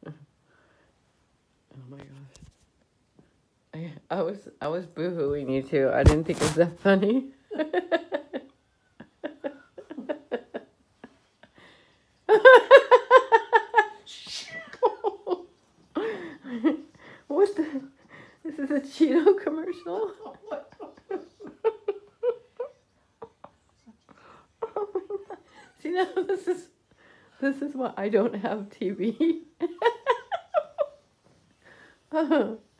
Oh my gosh. I was boo-hooing you too. I didn't think it was that funny. What the? This is a Cheeto commercial? Oh my God. See, now this is why I don't have TV.